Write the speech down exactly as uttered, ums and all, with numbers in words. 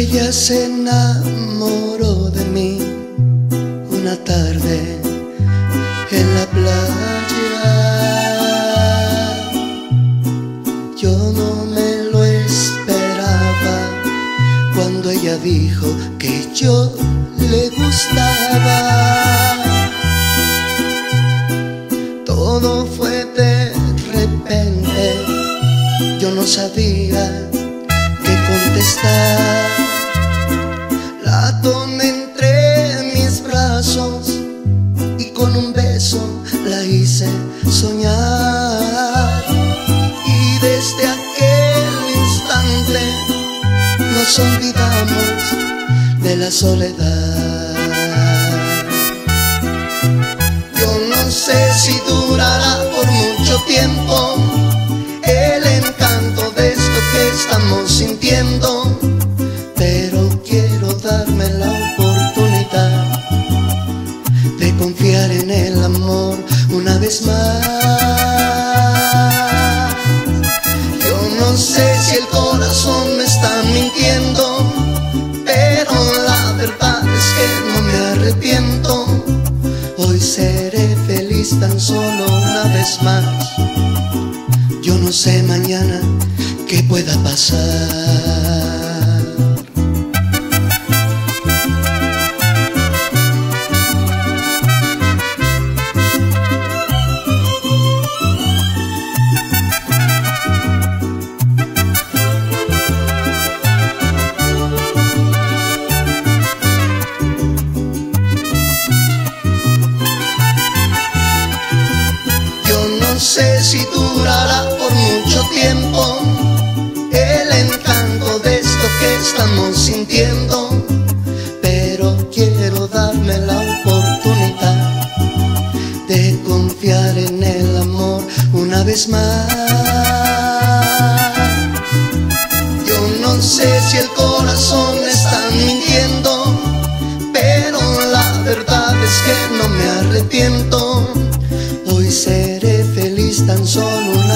Ella se enamoró de mí una tarde en la playa. Yo no me lo esperaba cuando ella dijo que yo le gustaba. Todo fue de repente, yo no sabía qué contestar. La tomé entre mis brazos y con un beso la hice soñar. Y desde aquel instante nos olvidamos de la soledad. Yo no sé si durará por mucho tiempo el encanto de esto que estamos sintiendo, pero quiero darme la oportunidad de confiar en el amor una vez más. Yo no sé si el corazón me está mintiendo, pero la verdad es que no me arrepiento. Hoy seré feliz tan solo una vez más. Yo no sé mañana qué pueda pasar. No sé si durará por mucho tiempo el encanto de esto que estamos sintiendo, pero quiero darme la oportunidad de confiar en el amor una vez más. Yo no sé si el corazón me está mintiendo, pero la verdad es que no me arrepiento. Hoy seré feliz tan solo